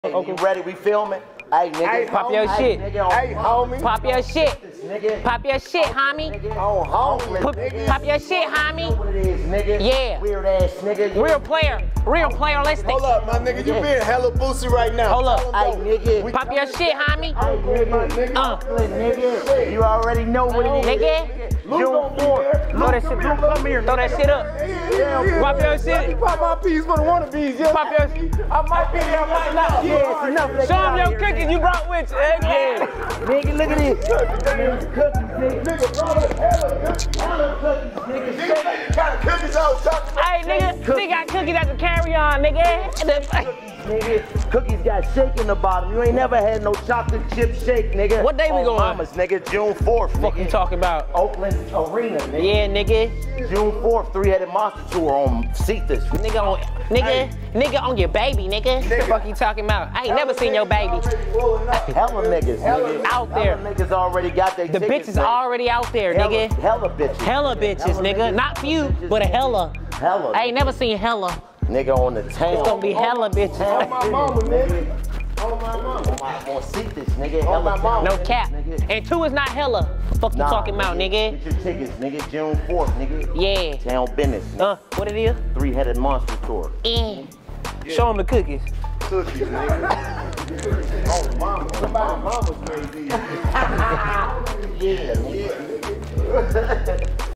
Hey, you ready? We filming? Hey, nigga. Hey, pop your shit. Hey, homie. Pop your shit. Nigga. Pop your shit, homie. Oh, homie. Pop your shit, homie. What it is, nigga? Yeah. Weird ass nigga. Real player. Real player, let's Hold up, my nigga. You being hella boosy right now. Hold up. Hey, nigga. Pop your shit, homie. Hey, nigga. Oakland, nigga. You already know what it is. Nigga. June 4th. Throw that shit. Come here. Throw that shit up. Pop your shit. Pop my piece for the wannabes, yeah. Pop your shit. I might be there, I might not. Yeah, it's enough. Show them your cookies you brought with you. Yeah. Nigga, look at this. Cookies, nigga. Hella cookies, nigga. Nigga, kind of cookies I was talking about. Hey, nigga. They got cookies at the carry-on, nigga. Nigga, cookies got shake in the bottom. You ain't never had no chocolate chip shake, nigga. What day we going? Mama's, nigga, June 4th, What you nigga. talking about? Oakland Arena, nigga. Yeah, nigga. June 4th, Three-Headed Monster Tour on Cetus. Nigga on your baby, nigga. What the fuck you talking about? I ain't never seen your baby. Hella niggas, nigga. Out there. Hella niggas already got their The tickets, bitches nigga. already out there, nigga. Hella bitches. Hella bitches, nigga. Not few, but a hella. Hella. I ain't never seen hella. Nigga on the town. It's gonna be hella bitches. On my mama, nigga. On my mama. On Cetus, nigga. Hella town. No cap. Nigga. And two is not hella. Fuck you talking about, nigga. Get your tickets, nigga. June 4th, nigga. Yeah. Town business. Nigga. What it is? Three-Headed Monster Tour. Show them the cookies. Cookies, nigga. Oh, mama. Somebody mama's crazy. Yeah, nigga.